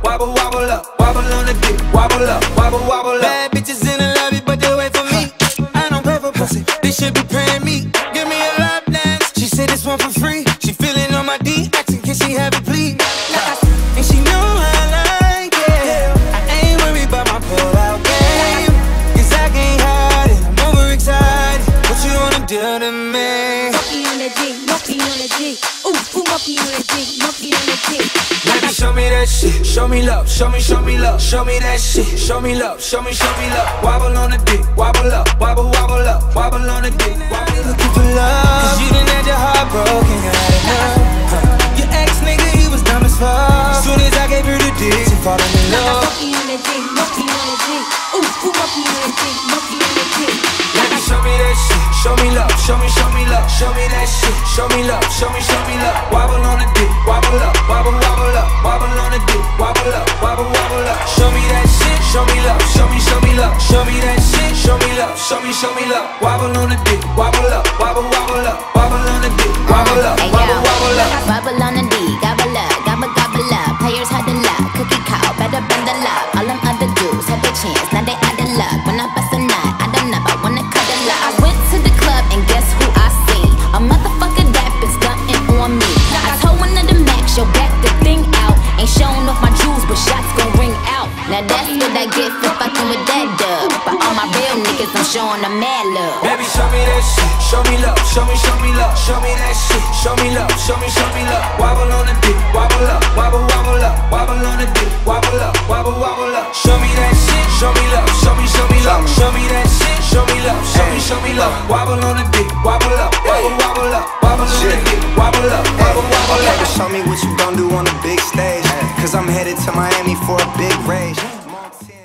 wobble, wobble up, wobble on the dick, wobble up, wobble, wobble up. Bad bitches in the lobby, but they wait for me. I don't pay for pussy, they should be paying me. Give me a lap dance, she said this one for free. She feeling on my D, asking can she have it please. And she know I like it. I ain't worried about my pull-out game, cause I can't hide it, I'm overexcited. What you wanna do to me? Monkey on the G, monkey on the G. Ooh, monkey on the G, monkey on the G. Baby, show me that shit, show me love, show me love, show me that shit, show me love, show me love. Wobble on the dick, wobble up, wobble, wobble up, wobble on the dick, wobble. Looking for love, cause you done had your heart broken, you had enough. Your ex nigga, he was dumb as fuck. Soon as I gave her the dick, she falling in love. Monkey on the G, monkey on the G. Ooh, monkey on the G, monkey on the G. Baby, show me that shit, show me love, show me love, show me that shit, show me love, show me love. Wobble on the dick, wobble up, wobble, wobble up, wobble on the dick, wobble up, wobble, wobble up. Show me that shit, show me love, show me love, show me that shit, show me love, show me love. Wobble on the dick, wobble up, wobble, wobble up, wobble on the dick, wobble up, wobble, wobble up. Wobble on the D, gobble up, gobble, gobble up. Players had the luck, cookie cow, better bend the luck. All them other dudes had their chance, now they out of luck. When I bust a nut, I don't know, I wanna cut a lot. I went to the club and guess who I seen? A motherfucker that been stunting on me. I told one of the max, yo, back the thing out. Ain't showing off my jewels, but shots gon' ring out. Now that's what I get for fucking with that dub. But all my real niggas, I'm showing them mad love. Baby, show me that shit, show me love, show me love, show me that shit, show me love, show me love. Wobble on the dick, wobble up, wobble, wobble up, wobble on the dick, wobble up, wobble, wobble up. Show me that shit, show me love, show me love, show me that shit, show me love, show me love. Wobble on the dick, wobble up, wobble, wobble up, wobble on the dick, wobble up, wobble, wobble up. Okay, show me what you gon' do on the big stage, cause I'm headed to Miami for a big rage.